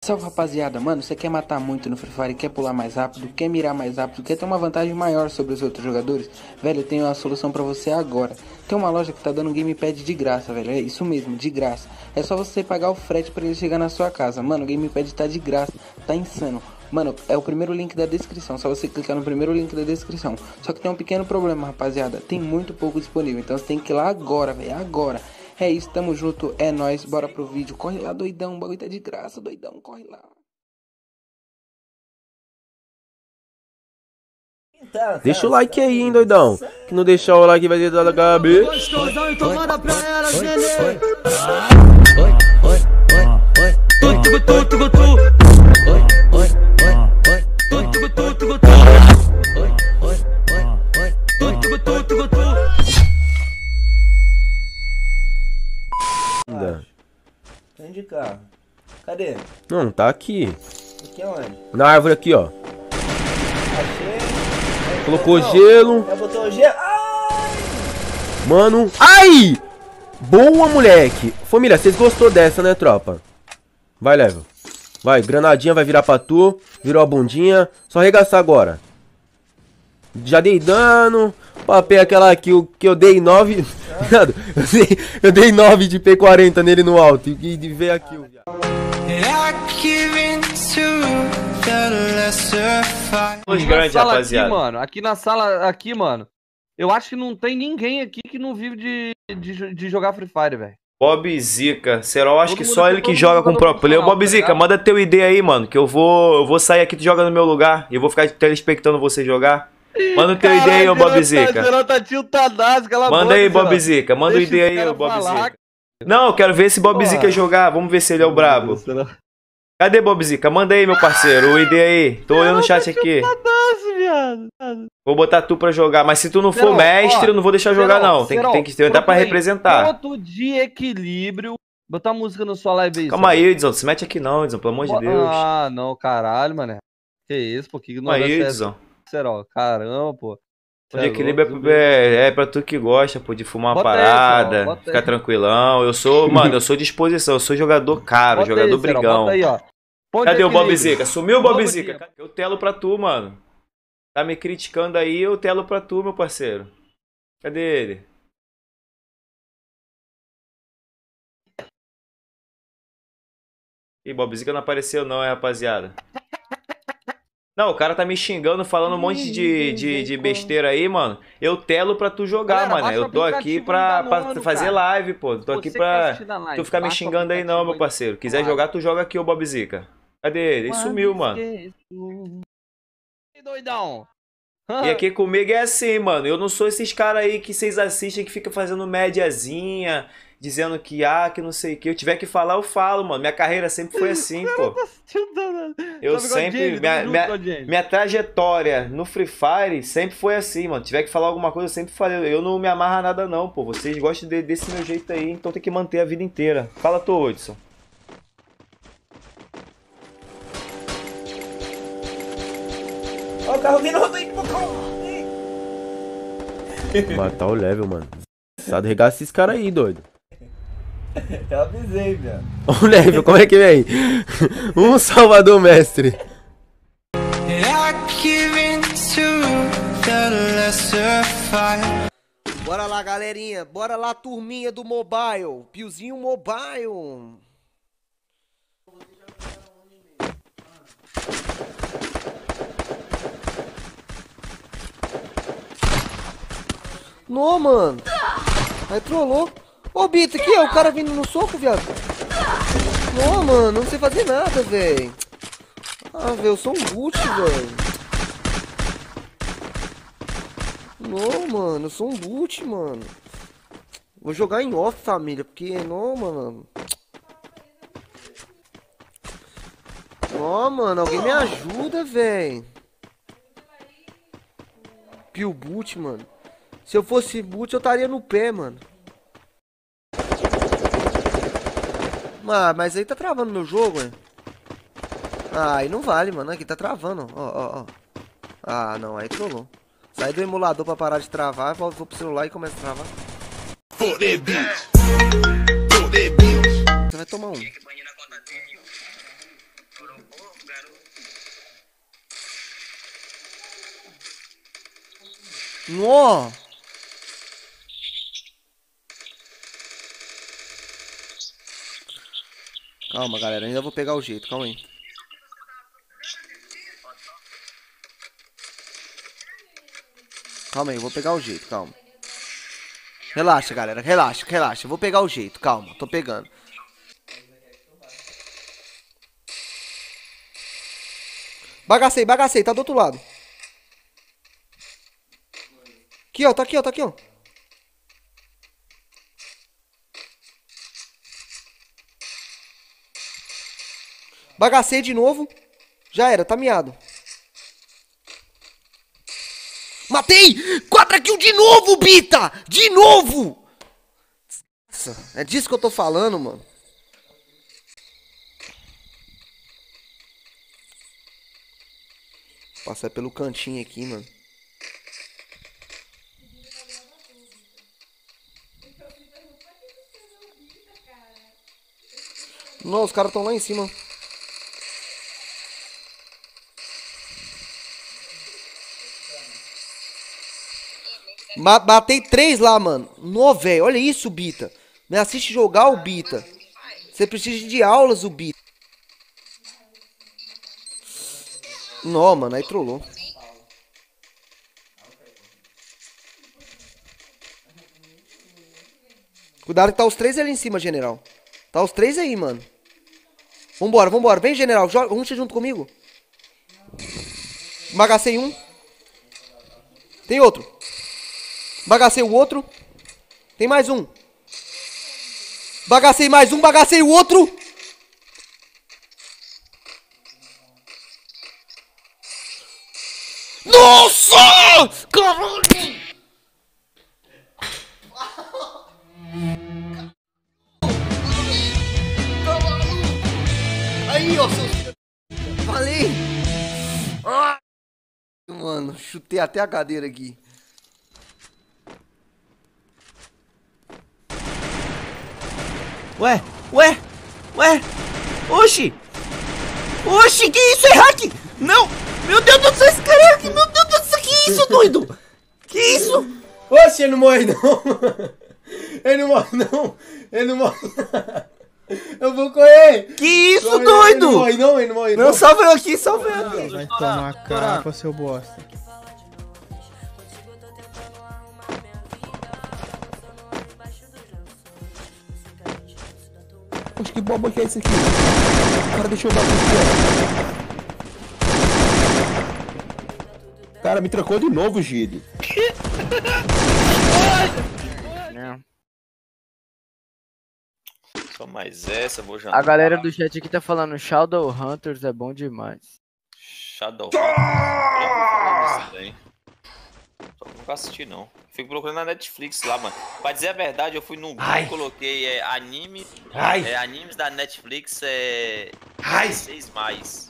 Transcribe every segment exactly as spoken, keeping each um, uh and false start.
Salve rapaziada, mano, você quer matar muito no Free Fire, quer pular mais rápido, quer mirar mais rápido, quer ter uma vantagem maior sobre os outros jogadores? Velho, eu tenho uma solução pra você agora. Tem uma loja que tá dando um gamepad de graça, velho, é isso mesmo, de graça. É só você pagar o frete pra ele chegar na sua casa. Mano, o gamepad tá de graça, tá insano. Mano, é o primeiro link da descrição, só você clicar no primeiro link da descrição. Só que tem um pequeno problema, rapaziada, tem muito pouco disponível, então você tem que ir lá agora, velho, agora. É isso, tamo junto, é nóis, bora pro vídeo. Corre lá, doidão, o bagulho tá de graça, doidão, corre lá. Deixa o like aí, hein, doidão. Que não deixar o like vai dentro da cabeça. Gostosão e tomada pra elas, nenê. Tem de carro. Cadê? Não, tá aqui. Aqui é onde? Na árvore aqui, ó. Achei. Colocou Não, gelo. Já botou gelo. Ai! Mano. Ai! Boa, moleque. Família, vocês gostou dessa, né, tropa? Vai, Level. Vai, granadinha vai virar pra tu. Virou a bundinha. Só arregaçar agora. Já dei dano. Papei aquela aqui que eu dei nove. eu, dei, eu dei nove de P quarenta nele no alto. E de ver aqui o. Os grandes, rapaziada. Aqui, mano, aqui na sala, aqui, mano, eu acho que não tem ninguém aqui que não vive de, de, de jogar Free Fire, velho. Bob Zica, Serol, acho Todo que mundo só aqui, ele que todo joga mundo com pro jogador player. Bob profissional, Zica, tá ligado? manda teu I D aí, mano, que eu vou, eu vou sair aqui, tu joga no meu lugar e eu vou ficar telespectando você jogar. Manda o teu I D aí, ô Bob Zica. Serol tá tiltadaço, cala a boca, Manda aí, Bob Serol. Zica, manda o I Deixa D esse aí, cara ô Bob falar. Zica. Não, eu quero ver esse Bob Porra. Zica jogar, vamos ver se ele é o brabo. Serol. Cadê Bob Zica? Manda aí, meu parceiro, o I D aí. Tô olhando o chat aqui. Tiltadaço, viado. Vou botar tu pra jogar, mas se tu não for Serol, mestre, ó, eu não vou deixar jogar Serol, não. Tem, Serol, tem que entrar pra procura aí. representar. Ponto de equilíbrio. Botar música na sua live aí. Calma Serol. aí, Edson, se mete aqui não, Edson, pelo amor de Bo- Deus. Ah, não, caralho, mano. Que isso, pô, que Calma aí, ignorância é Edson. essa, Serol? Caramba, pô. O de equilíbrio é, é pra tu que gosta, pô, de fumar uma Bota aí, parada, Serol, bota ficar aí. tranquilão. Eu sou, mano, eu sou disposição, eu sou jogador caro, Bota jogador aí, Serol, brigão. bota aí, ó. Ponto Cadê de o Bob equilíbrio. Zica? Sumiu o Bob Novo Zica? dia. Eu telo pra tu, mano. Tá me criticando aí, eu telo pra tu, meu parceiro. Cadê ele? Ih, Bob Zica não apareceu não, é, rapaziada. Não, o cara tá me xingando, falando um monte de, de, de besteira aí, mano. Eu telo pra tu jogar, Galera, mano. baixa Eu o tô aqui aplicativo pra, da pra Nano, fazer cara. live, pô. Tô Você aqui que vai pra assistir na live, tu ficar me baixa o xingando aí não, aplicativo meu aí. parceiro. Quiser Claro. jogar, tu joga aqui, ô Bob Zica. Cadê ele? Ele sumiu, mano. Que doidão. E aqui comigo é assim, mano. Eu não sou esses caras aí que vocês assistem que fica fazendo médiazinha, dizendo que ah, que não sei o que. Eu tiver que falar, eu falo, mano. Minha carreira sempre foi assim, pô. Eu sempre. Minha, minha, minha trajetória no Free Fire sempre foi assim, mano. Tiver que falar alguma coisa, eu sempre falei. Eu não me amarro a nada, não, pô. Vocês gostam de, desse meu jeito aí, então tem que manter a vida inteira. Fala tu, Hudson. Ó, o carro vindo, roda aí, pô. Matar o Level, mano. Sabe arregaçar esses caras aí, doido. Eu avisei, velho. Ó o Level, como é que vem? Um Salvador mestre. Bora lá, galerinha. Bora lá, turminha do mobile. Piozinho mobile. Não, mano. Aí trollou. Ô, Bita, aqui, ó. O cara vindo no soco, viado. Não, mano. Não sei fazer nada, velho. Ah, velho. Eu sou um boot, velho. Não, mano. Eu sou um boot, mano. Vou jogar em off, família. Porque, não, mano. Não, mano. Alguém me ajuda, velho. Pio boot, mano. Se eu fosse boot, eu estaria no pé, mano. Ah, mas aí tá travando meu jogo, hein? Ah, aí não vale, mano. Aqui tá travando, ó, ó, ó. Ah, não, aí trollou. Sai do emulador pra parar de travar, vou, vou pro celular e começa a travar. Você vai tomar um. Nó! Calma, galera, ainda vou pegar o jeito, calma aí. Calma aí, eu vou pegar o jeito, calma. Relaxa, galera, relaxa, relaxa. Eu vou pegar o jeito, calma, tô pegando. Bagacei, bagacei, tá do outro lado. Aqui, ó, tá aqui, ó, tá aqui, ó. Bagacei de novo. Já era, tá miado. Matei! quatro kills de novo, Bita! De novo! Nossa, é disso que eu tô falando, mano. Passar pelo cantinho aqui, mano. Não, os caras estão lá em cima. Ma Batei três lá, mano. No, velho. Olha isso, Bita. Me assiste jogar o Bita. Você precisa de aulas, o Bita. Não, mano. Aí trollou. Cuidado que tá os três ali em cima, general. Tá os três aí, mano. Vambora, vambora. Vem, general. Joga. Vamos junto comigo. Bagacei um. Tem outro. Bagacei o outro. Tem mais um. Bagacei mais um. Bagacei o outro. Nossa! Caralho! Aí, ó, seus... Falei! Ah! Mano, chutei até a cadeira aqui. Ué, ué, ué, oxi, oxi, que isso, é hack? Não, meu Deus do céu, esse cara é hack, meu Deus do céu, que isso, doido? Que isso? Oxe, ele não morre não. Ele não morre não. Ele não morre não. Eu vou correr. Que isso, Corre, doido? Ele não morre não, ele não morre não. Não, salve eu aqui, salve eu aqui. Vai tomar capa, seu bosta. Poxa, que boba que é esse aqui? O cara deixou eu bater aqui, ó. Cara, me trocou de novo, Gide. Só mais essa, vou jantar. A galera do chat aqui tá falando Shadowhunters é bom demais. Shadowhunters? Eu Só nunca assisti, não. Fico procurando na Netflix lá, mano. Pra dizer a verdade, eu fui no Google e coloquei é, anime. Ai. É, animes da Netflix é. Ai. seis mais.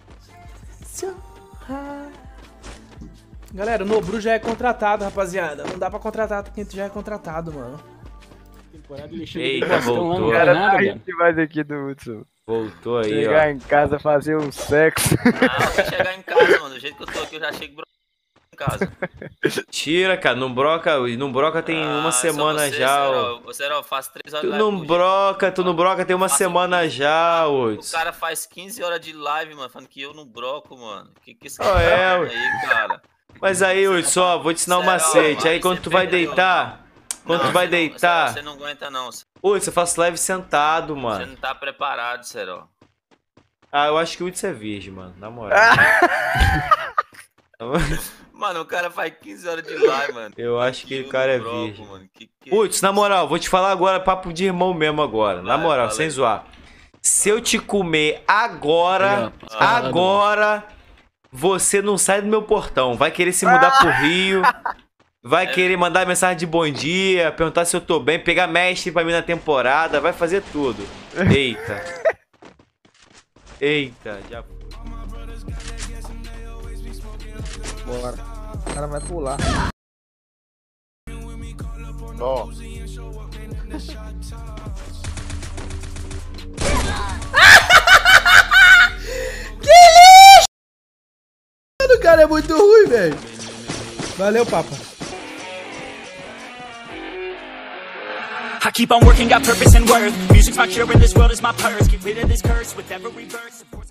Galera, o Nobru já é contratado, rapaziada. Não dá pra contratar quem já é contratado, mano. Eita, voltou. Cara, a gente vai daqui do Hudson. Voltou aí, Chegar ó. em casa, fazer um sexo. Não, se chegar em casa, mano. Do jeito que eu tô aqui, eu já chego em casa. Tira, cara. No Broca, no Broca tem Ah, uma só semana você, já, Serol. ó. Você, Serol, faz três horas Tu de no live por dia. Broca, tu no Broca tem uma Faço semana quinze. já, O Hudson. cara faz quinze horas de live, mano, falando que eu não broco, mano. Que que esse Ah, cara é, tá ué. aí, cara? Mas aí, Hudson, ó, vou te ensinar um Serol, macete. mano, Aí quando você tu vai perdeu, deitar, quando Não, tu vai você não- deitar... Serol, Você não aguenta, não. Você Hudson, eu faço live sentado, mano. não tá preparado, Serol. Ah, eu acho que o Hudson é virgem, mano. Na moral. Mano, o cara faz quinze horas de live, mano. Eu acho que Eu o cara é não broco, virgem. mano. Que que é Hudson, na moral, vou te falar agora, papo de irmão mesmo agora. Na Vai, moral, fala sem aí. zoar. Se eu te comer agora, agora, você não sai do meu portão. Vai querer se mudar pro Rio. Vai querer mandar mensagem de bom dia, perguntar se eu tô bem, pegar mestre pra mim na temporada, vai fazer tudo. Eita. Eita, já foi. Bora. O cara vai pular. Ó. mano, é muito ruim, velho. Valeu, papa. I keep on working, got purpose and worth. Music's my cure and this world is my purse. Get rid of this curse with every verse.